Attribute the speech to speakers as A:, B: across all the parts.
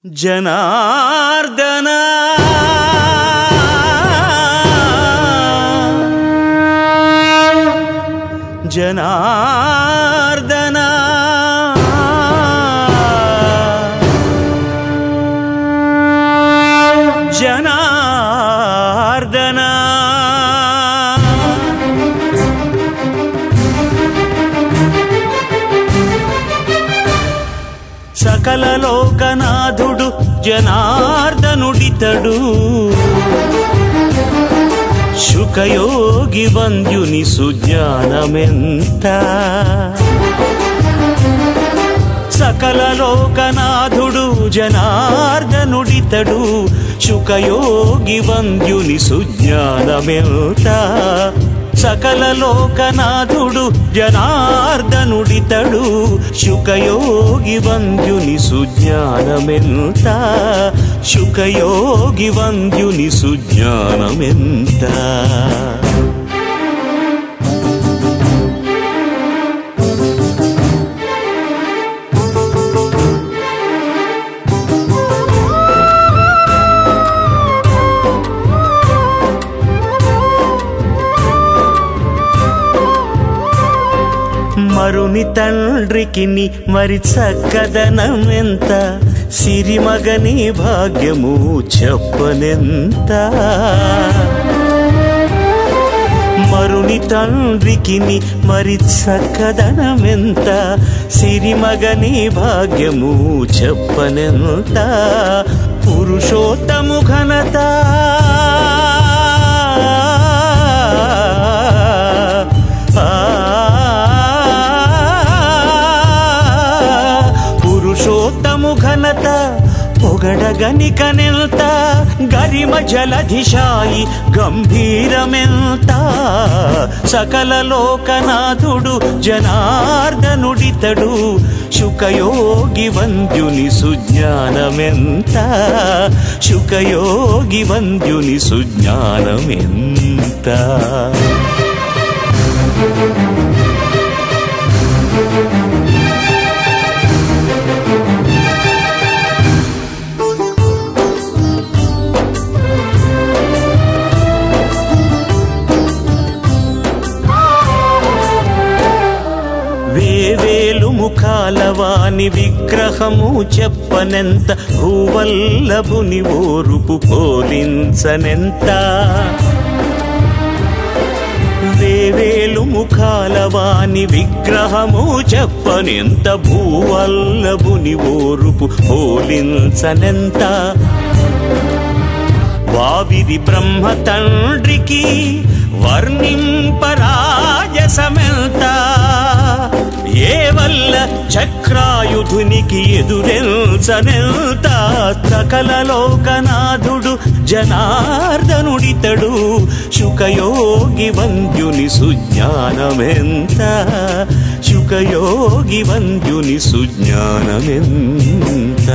A: జనార్దన జనార్దన జనార్దన సకల లోకనాథుడు జనార్దనుడితడు శుకయోగి వంద్యుని సుజ్ఞానమెంత సకల లోకనాథుడు జనార్దనుడితడు శుకయోగి వంద్యుని సుజ్ఞానమెంత సకల లోకనాథుడు జనార్దనుడితడు శుకయోగి వంద్యుని సుజ్ఞానమెంత శుకయోగి వంద్యుని సుజ్ఞానమెంత మరుని తండ్రికిని మరి చక్కదనమెంత సిరిమగని భాగ్యము చెప్పనెంత మరుని తండ్రికిని మరి చక్కదనమెంత సిరిమగని భాగ్యము చెప్పనెంత పురుషోత్తము ఘనత పురుషోత్తము ఘనత పొగడగనికనెంత గరిమ జలధిశాయి గంభీరమెంత సకల లోకనాథుడు జనార్దనుడితడు శుకయోగి వంద్యుని సుజ్ఞానమెంత శుకయోగి వంద్యుని సుజ్ఞానమెంత వేవేలు ముఖాలవాని విగ్రహము చెప్పనెంత భూవల్లభుని ఓరుపు పోలించనెంత వేవేలు ముఖాలవాని విగ్రహము చెప్పనెంత భూవల్లభుని ఓరుపు పోలించనెంత వావిది బ్రహ్మ తండ్రికి వర్ణింపరాజసమెంత ఏ వల్ల చక్రాయుధునికి ఎదురెల్చనెంత సకల లోకనాథుడు జనార్దనుడితడు శుకయోగి వంద్యుని సుజ్ఞానమెంత శుకయోగి వంద్యుని సుజ్ఞానమెంత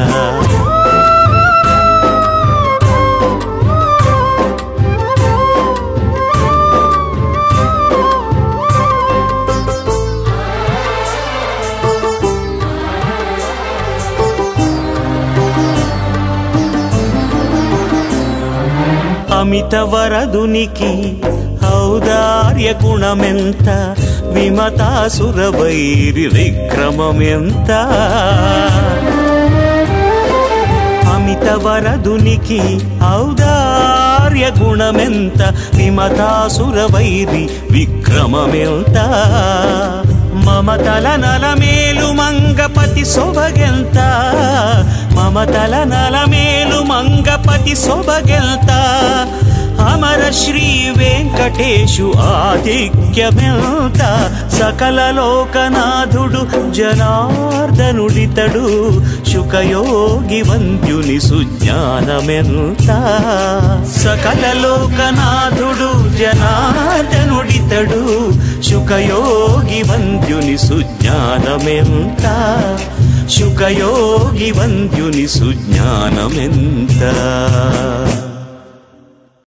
A: అమిత వరదునికి ఔదార్య గుణమెంత విమతాసుర వైరి విక్రమమెంత అమిత వరదునికి ఔదార్య గుణమెంత విమతాసుర వైరి విక్రమమెంత మమతల నలమేలు మంగపతి శోభగెంత మమతల నలమేలు మంగపతి శోభగెంత అమర శ్రీ వెంకటేశు ఆధిక్యమెంత సకల లోకనాథుడు జనార్దనుడితడు శుకయోగి వంద్యుని సుజ్ఞానమెంత సకల లోకనాథుడు జనార్దనుడితడు శుకయోగి వంద్యుని సుజ్ఞానమెంత శుకయోగి వంద్యుని సుజ్ఞానమెంత